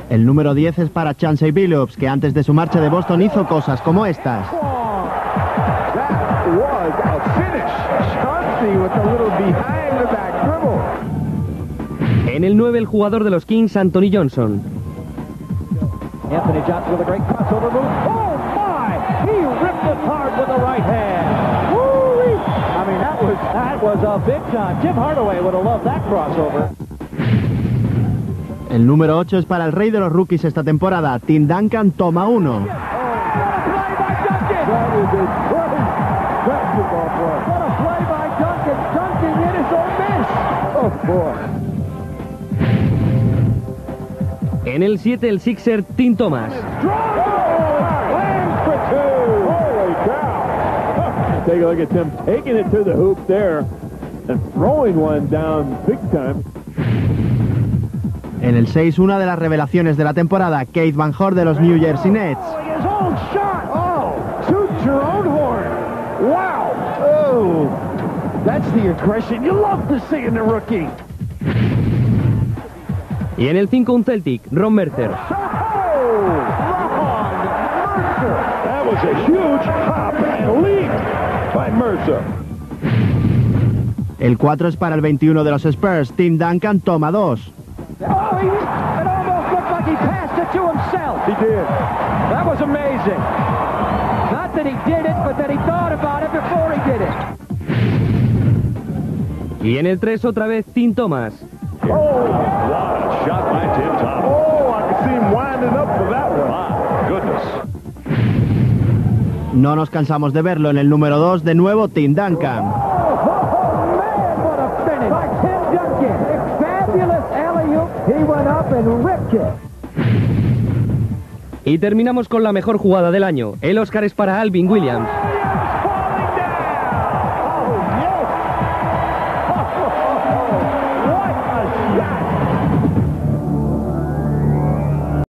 El número 10 es para Chauncey Billups, que antes de su marcha de Boston hizo cosas como estas. En el 9, el jugador de los Kings, Anthony Johnson. Anthony Johnson with a great crossover move. Oh my! He ripped it hard with the right hand. Woo-wee! I mean, that was a big time. Jim Hardaway would have loved that crossover. El número 8 es para el rey de los rookies esta temporada, Tim Duncan, toma 1. En el 7, el Sixer, Tim Thomas. Take a look at Tim taking it to the hoop there and throwing one down big time. En el 6, una de las revelaciones de la temporada, Keith Van Horn de los New Jersey Nets. Wow! Oh, that's the aggression you love to see in the rookie. Y en el 5, un Celtic, Ron Mercer. That was a huge hop and leap by Mercer. El 4 es para el 21 de los Spurs, Tim Duncan, toma 2. It almost looked like he passed it to himself. He did. That was amazing. Not that he did it, but that he thought about it before he did it. Y en el 3, otra vez, Tim Thomas. Oh, what a shot by Tim Thomas. Oh, I can see him winding up for that one. My goodness. No nos cansamos de verlo en el número 2, de nuevo Tim Duncan. Y terminamos con la mejor jugada del año. El Oscar es para Alvin Williams.